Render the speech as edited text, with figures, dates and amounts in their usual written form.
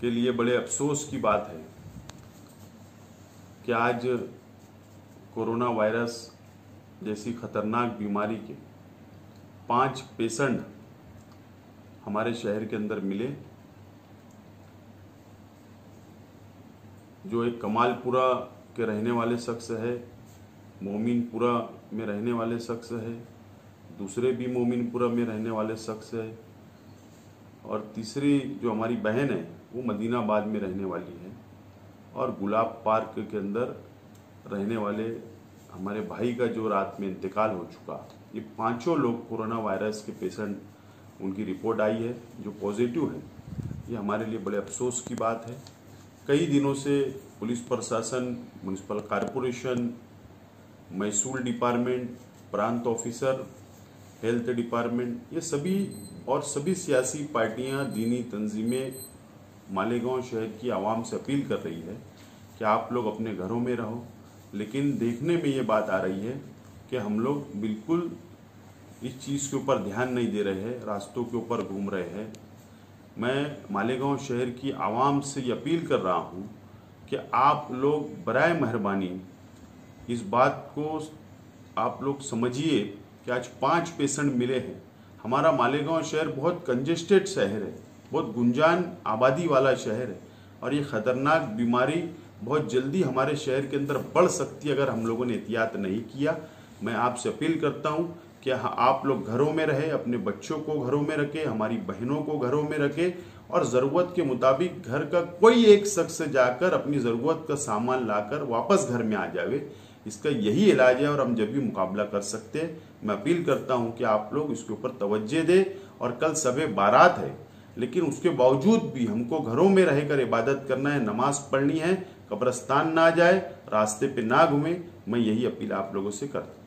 के लिए बड़े अफसोस की बात है कि आज कोरोना वायरस जैसी खतरनाक बीमारी के 5 पेशेंट हमारे शहर के अंदर मिले, जो एक कमालपुरा के रहने वाले शख्स है, मोमिनपुरा में रहने वाले शख्स है, दूसरे भी मोमिनपुरा में रहने वाले शख्स है, और तीसरी जो हमारी बहन है वो मदीनाबाद में रहने वाली है, और गुलाब पार्क के अंदर रहने वाले हमारे भाई का जो रात में इंतकाल हो चुका। ये 5 लोग कोरोना वायरस के पेशेंट, उनकी रिपोर्ट आई है जो पॉजिटिव है। ये हमारे लिए बड़े अफसोस की बात है। कई दिनों से पुलिस प्रशासन, म्युनिसिपल कॉरपोरेशन, महसूल डिपार्टमेंट, प्रांत ऑफिसर, हेल्थ डिपार्टमेंट, ये सभी और सभी सियासी पार्टियां, दीनी तंजीमें मालेगांव शहर की आवाम से अपील कर रही है कि आप लोग अपने घरों में रहो। लेकिन देखने में ये बात आ रही है कि हम लोग बिल्कुल इस चीज़ के ऊपर ध्यान नहीं दे रहे हैं, रास्तों के ऊपर घूम रहे हैं। मैं मालेगांव शहर की आवाम से ये अपील कर रहा हूँ कि आप लोग बराए मेहरबानी इस बात को आप लोग समझिए कि आज 5 पेशेंट मिले हैं। हमारा मालेगांव शहर बहुत कंजेस्टेड शहर है, बहुत गुंजान आबादी वाला शहर है, और ये खतरनाक बीमारी बहुत जल्दी हमारे शहर के अंदर बढ़ सकती है अगर हम लोगों ने एहतियात नहीं किया। मैं आपसे अपील करता हूं कि आप लोग घरों में रहे, अपने बच्चों को घरों में रखें, हमारी बहनों को घरों में रखें, और ज़रूरत के मुताबिक घर का कोई एक शख्स जाकर अपनी ज़रूरत का सामान लाकर वापस घर में आ जावे। इसका यही इलाज है और हम जब भी मुकाबला कर सकते हैं। मैं अपील करता हूं कि आप लोग इसके ऊपर तवज्जो दें। और कल शब बारात है, लेकिन उसके बावजूद भी हमको घरों में रहकर इबादत करना है, नमाज पढ़नी है, कब्रिस्तान ना जाए, रास्ते पे ना घूमे। मैं यही अपील आप लोगों से करता हूं।